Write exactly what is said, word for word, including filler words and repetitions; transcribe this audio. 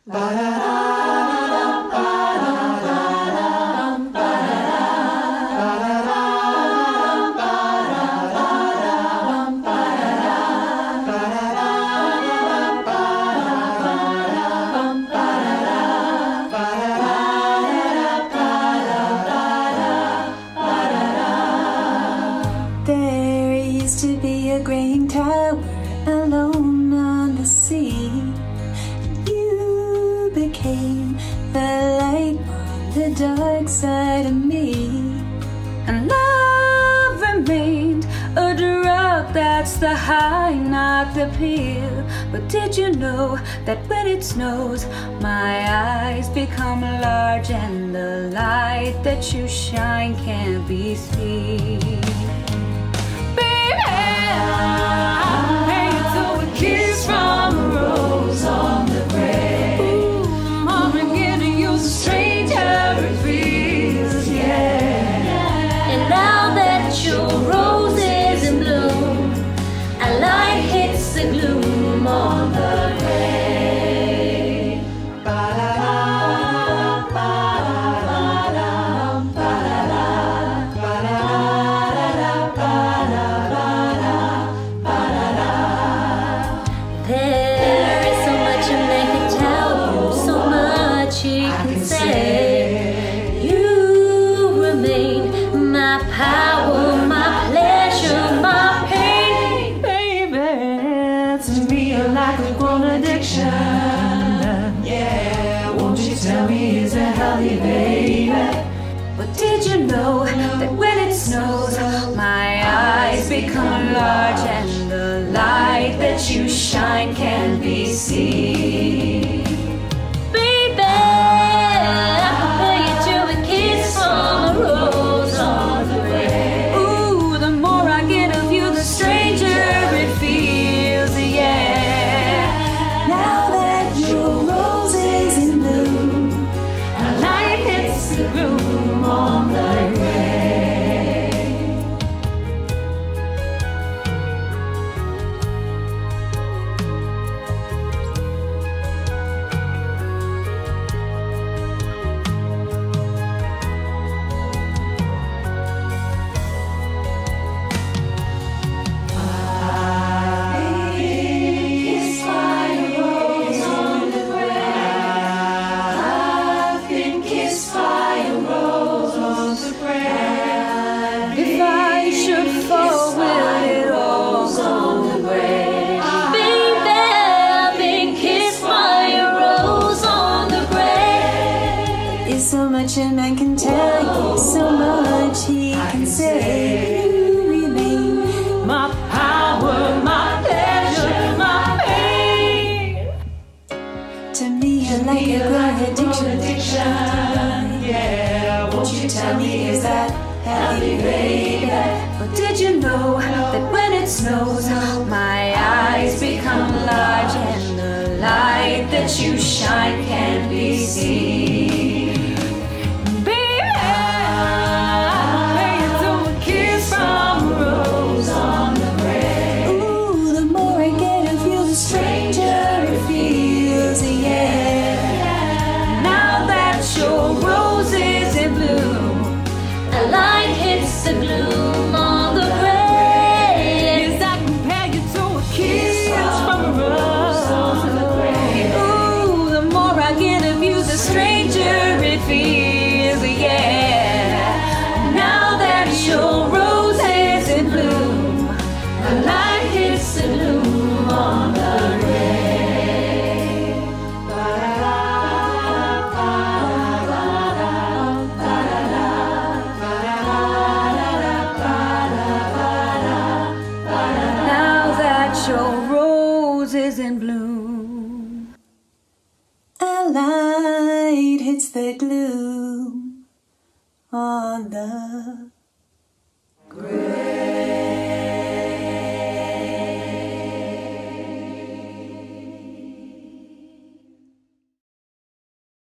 There used to be a graying tower alone on the sea. You became the light on the dark side of me. And love remained a drug, that's the high, not the pill. But did you know that when it snows, my eyes become large and the light that you shine can't be seen? Kiss from a rose on the grave. Ooh, I'm beginning to use a stranger it feels, yeah. And now that your rose is in bloom, a light hits the gloom on the grave. There is so much a man can tell you, so much he can say. You remain my power, my pleasure, my pain. Baby, to me you're like a grown addiction. Yeah, won't you tell me is it healthy, baby? But did you know that when it snows, my eyes become large and the light that you shine can be seen? Baby, I compare you to a kiss from a rose on the grave. Ooh, the more I get of you, the stranger it feels, yeah. Now that your rose is in bloom, a light hits the gloom on the grave. So much a man can tell you, so much he can say. You remain my power, my pleasure, my pain. To me you're like a grown addiction. Yeah, won't you tell me is that healthy, baby? But did you know that when it snows, my eyes become large and the light that you shine can't be seen? The gloom on the grave. Yes, I compare you to a kiss from a rose on the grave. Ooh, the more I get of you, the stranger it feels, yeah. Now that your rose is in bloom, the light hits the gloom on the grave. Your rose is in bloom, a light hits the gloom on the